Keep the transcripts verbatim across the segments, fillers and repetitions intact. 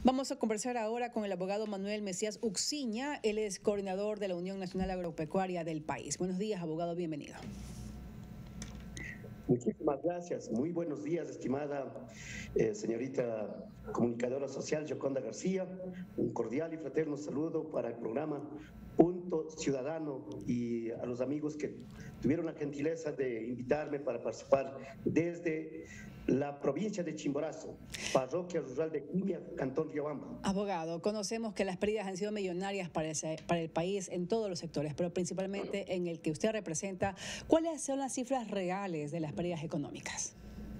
Vamos a conversar ahora con el abogado Manuel Mesías Uxiña. Él es coordinador de la Unión Nacional Agropecuaria del país. Buenos días, abogado, bienvenido. Muchísimas gracias. Muy buenos días, estimada eh, señorita comunicadora social Yoconda García. Un cordial y fraterno saludo para el programa Punto Ciudadano y a los amigos que tuvieron la gentileza de invitarme para participar desde la provincia de Chimborazo, parroquia rural de Quimia, Cantón Riobamba. Abogado, conocemos que las pérdidas han sido millonarias para, ese, para el país en todos los sectores, pero principalmente en el que usted representa. ¿Cuáles son las cifras reales de las pérdidas económicas?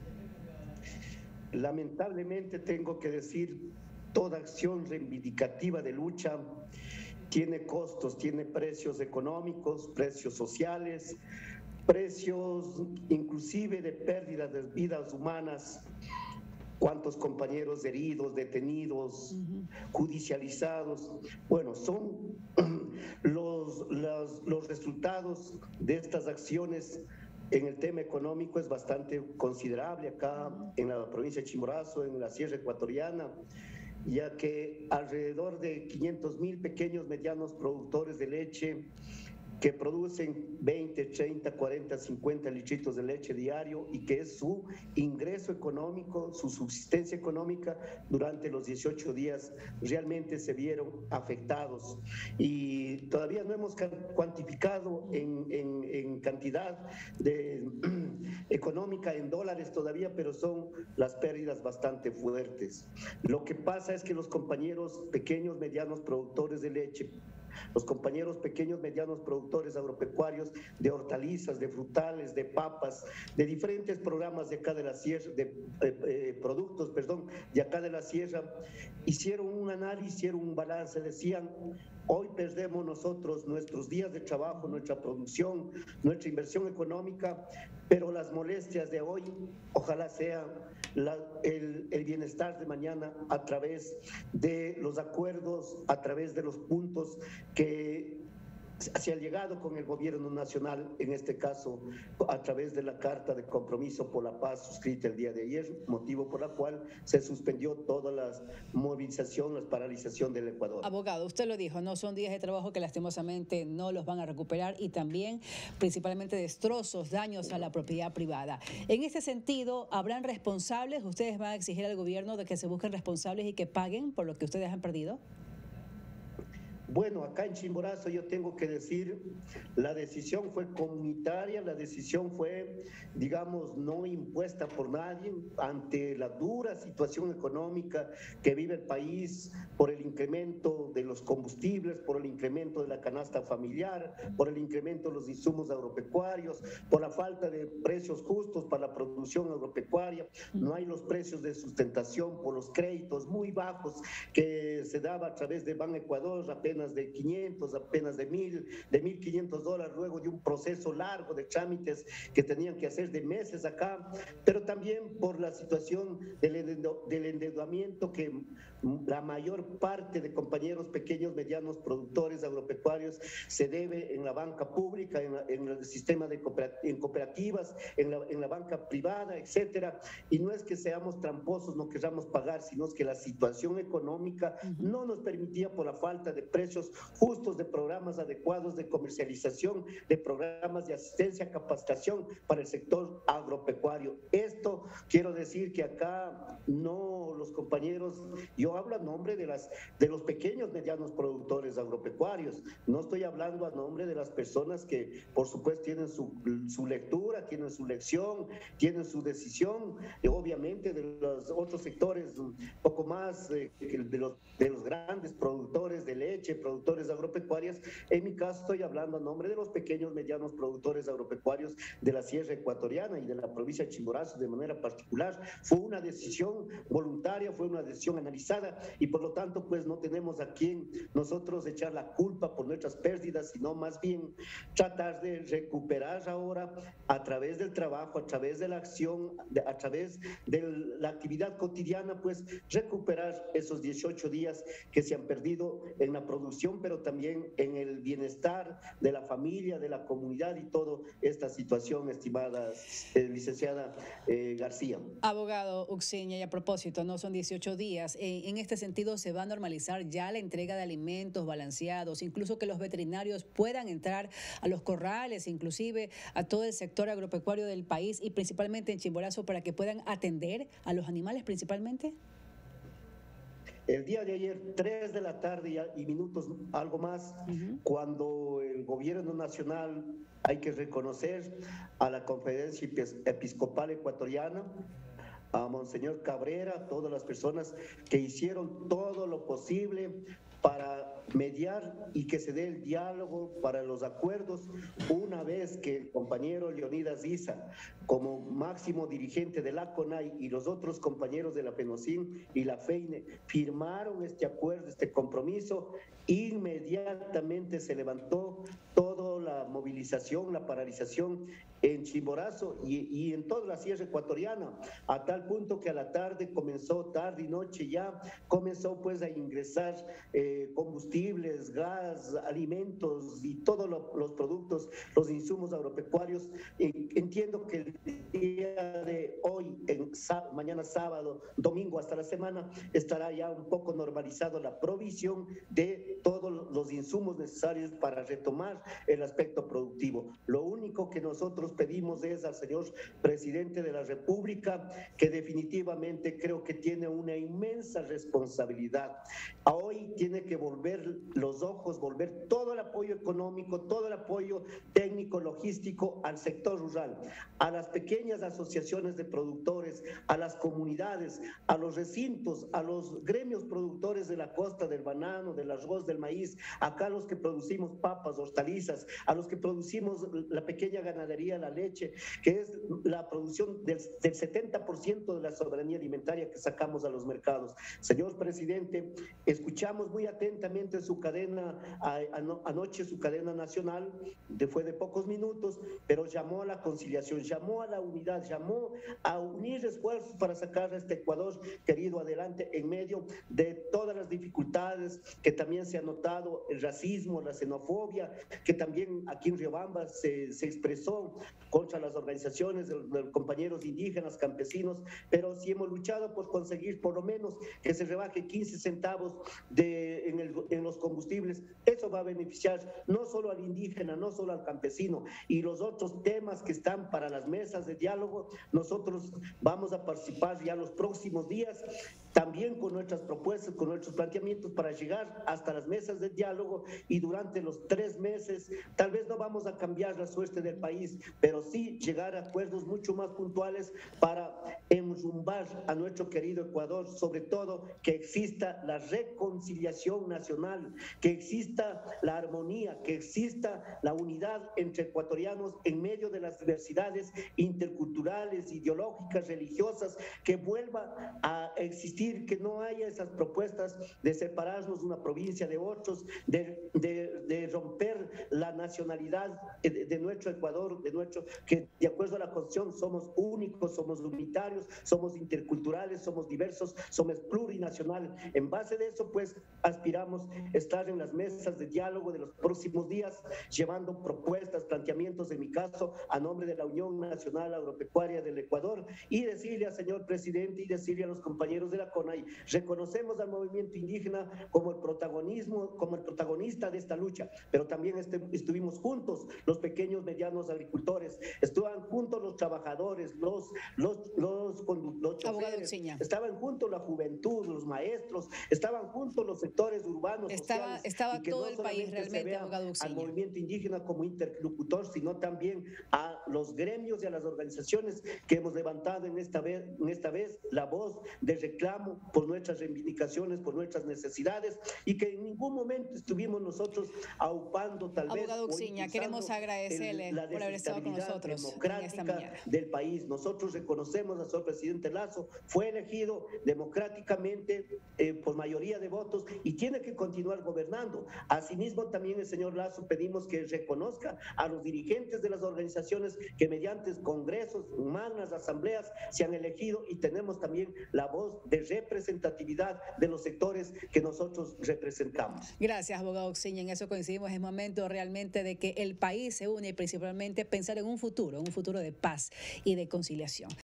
Lamentablemente tengo que decir, toda acción reivindicativa de lucha tiene costos, tiene precios económicos, precios sociales, precios inclusive de pérdida de vidas humanas. Cuántos compañeros heridos, detenidos, uh-huh. judicializados. Bueno, son los, los, los resultados de estas acciones en el tema económico es bastante considerable acá en la provincia de Chimborazo, en la Sierra Ecuatoriana, ya que alrededor de quinientos mil pequeños, medianos productores de leche que producen veinte, treinta, cuarenta, cincuenta litritos de leche diario y que es su ingreso económico, su subsistencia económica durante los dieciocho días, realmente se vieron afectados. Y todavía no hemos cuantificado en, en, en cantidad de, económica en dólares todavía, pero son las pérdidas bastante fuertes. Lo que pasa es que los compañeros pequeños, medianos productores de leche, los compañeros pequeños, medianos productores agropecuarios de hortalizas, de frutales, de papas, de diferentes programas de acá de la sierra, de eh, eh, productos, perdón, de acá de la sierra, hicieron un análisis, hicieron un balance, decían, hoy perdemos nosotros nuestros días de trabajo, nuestra producción, nuestra inversión económica, pero las molestias de hoy, ojalá sea la, el, el bienestar de mañana a través de los acuerdos, a través de los puntos que se ha llegado con el gobierno nacional, en este caso a través de la Carta de Compromiso por la Paz suscrita el día de ayer, motivo por la cual se suspendió toda la movilización, la paralización del Ecuador. Abogado, usted lo dijo, no son días de trabajo que lastimosamente no los van a recuperar y también principalmente destrozos, daños a la propiedad privada. En ese sentido, ¿habrán responsables? ¿Ustedes van a exigir al gobierno de que se busquen responsables y que paguen por lo que ustedes han perdido? Bueno, acá en Chimborazo yo tengo que decir, la decisión fue comunitaria, la decisión fue, digamos, no impuesta por nadie ante la dura situación económica que vive el país por el incremento de los combustibles, por el incremento de la canasta familiar, por el incremento de los insumos agropecuarios, por la falta de precios justos para la producción agropecuaria, no hay los precios de sustentación por los créditos muy bajos que se daba a través de Ban Ecuador, apenas de quinientos, apenas de mil, de mil quinientos dólares, luego de un proceso largo de trámites que tenían que hacer de meses acá, pero también por la situación del, del endeudamiento que la mayor parte de compañeros pequeños, medianos productores agropecuarios se debe en la banca pública, en, la, en el sistema de cooperat en cooperativas, en la, en la banca privada, etcétera. Y no es que seamos tramposos, no queramos pagar, sino es que la situación económica uh-huh. no nos permitía por la falta de precios justos, de programas adecuados de comercialización, de programas de asistencia, capacitación para el sector agropecuario. Esto quiero decir que acá no los compañeros, yo hablo a nombre de, las, de los pequeños, medianos productores agropecuarios, no estoy hablando a nombre de las personas que por supuesto tienen su, su lectura, tienen su lección, tienen su decisión, y obviamente de los otros sectores un poco más eh, de, los, de los grandes productores de leche, productores agropecuarios. En mi caso estoy hablando a nombre de los pequeños, medianos productores agropecuarios de la Sierra Ecuatoriana y de la provincia de Chimborazo de manera particular. Fue una decisión voluntaria, fue una decisión analizada y por lo tanto pues no tenemos a quien nosotros echar la culpa por nuestras pérdidas, sino más bien tratar de recuperar ahora a través del trabajo, a través de la acción, a través de la actividad cotidiana, pues recuperar esos dieciocho días que se han perdido en la producción producción, pero también en el bienestar de la familia, de la comunidad y toda esta situación, estimada eh, licenciada eh, García. Abogado Ucsiña, y a propósito, no son dieciocho días, eh, en este sentido se va a normalizar ya la entrega de alimentos balanceados, incluso que los veterinarios puedan entrar a los corrales, inclusive a todo el sector agropecuario del país y principalmente en Chimborazo para que puedan atender a los animales principalmente. El día de ayer, tres de la tarde y minutos, algo más, uh-huh. cuando el gobierno nacional, hay que reconocer a la Conferencia Episcopal Ecuatoriana, a Monseñor Cabrera, todas las personas que hicieron todo lo posible para mediar y que se dé el diálogo para los acuerdos, una vez que el compañero Leonidas Issa, como máximo dirigente de la CONAI, y los otros compañeros de la PENOCIN y la FEINE firmaron este acuerdo, este compromiso, inmediatamente se levantó toda la movilización, la paralización en Chimborazo y, y en toda la sierra ecuatoriana, a tal punto que a la tarde comenzó, tarde y noche ya, comenzó pues a ingresar eh, combustibles, gas, alimentos y todos lo, los productos, los insumos agropecuarios. Eh, entiendo que el día de hoy, en, sá, mañana sábado, domingo hasta la semana, estará ya un poco normalizado la provisión de todos los insumos necesarios para retomar el aspecto productivo. Lo único que nosotros pedimos es al señor presidente de la República, que definitivamente creo que tiene una inmensa responsabilidad. Hoy tiene que volver los ojos, volver todo el apoyo económico, todo el apoyo técnico, logístico al sector rural, a las pequeñas asociaciones de productores, a las comunidades, a los recintos, a los gremios productores de la costa, del banano, del arroz, del maíz, acá los que producimos papas, hortalizas, a los que producimos la pequeña ganadería, la leche, que es la producción del, del setenta por ciento de la soberanía alimentaria que sacamos a los mercados. Señor presidente, escuchamos muy atentamente su cadena, a, a, anoche su cadena nacional, de, fue de pocos minutos, pero llamó a la conciliación, llamó a la unidad, llamó a unir esfuerzos para sacar a este Ecuador querido adelante en medio de todas las dificultades que también se ha notado, el racismo, la xenofobia, que también aquí en Riobamba se, se expresó contra las organizaciones de, de compañeros indígenas, campesinos, pero sí hemos luchado por conseguir por lo menos que se rebaje quince centavos de, en, el, en los combustibles. Eso va a beneficiar no solo al indígena, no solo al campesino, y los otros temas que están para las mesas de diálogo, nosotros vamos a participar ya los próximos días, también con nuestras propuestas, con nuestros planteamientos para llegar hasta las mesas de diálogo, y durante los tres meses tal vez no vamos a cambiar la suerte del país, pero sí llegar a acuerdos mucho más puntuales para enrumbar a nuestro querido Ecuador, sobre todo que exista la reconciliación nacional, que exista la armonía, que exista la unidad entre ecuatorianos en medio de las diversidades interculturales, ideológicas, religiosas, que vuelva a existir, que no haya esas propuestas de separarnos una provincia de otros, de, de, de romper la nacionalidad de, de nuestro Ecuador, de nuestro, que de acuerdo a la Constitución somos únicos, somos unitarios, somos interculturales, somos diversos, somos plurinacionales. En base de eso, pues, aspiramos estar en las mesas de diálogo de los próximos días, llevando propuestas, planteamientos, en mi caso, a nombre de la Unión Nacional Agropecuaria del Ecuador, y decirle al señor presidente y decirle a los compañeros de la CONAI, reconocemos al movimiento indígena como el protagonismo, como el protagonista de esta lucha, pero también este, estuvimos juntos los pequeños, medianos agricultores, estaban juntos los trabajadores, los, los, los, los, los choferes, estaban juntos la juventud, los maestros, estaban juntos los sectores urbanos, estaba, sociales, estaba y que todo no el país realmente, abogado Ucsiña, al movimiento indígena como interlocutor, sino también a los gremios y a las organizaciones que hemos levantado en esta vez, en esta vez la voz de reclamo por nuestras reivindicaciones, por nuestras necesidades, y que en ningún momento estuvimos nosotros aupando tal vez. Abogado Ucsiña, queremos agradecerle el, por haber estado con nosotros democrática en esta mañana del país. Nosotros reconocemos al señor presidente Lasso, fue elegido democráticamente eh, por mayoría de votos y tiene que continuar gobernando. Asimismo, también el señor Lasso pedimos que reconozca a los dirigentes de las organizaciones que mediante congresos, magnas asambleas se han elegido, y tenemos también la voz de representatividad de los sectores que nosotros representamos. Gracias, abogado Oxiña. En eso coincidimos. Es momento realmente de que el país se une y principalmente pensar en un futuro, un futuro de paz y de conciliación.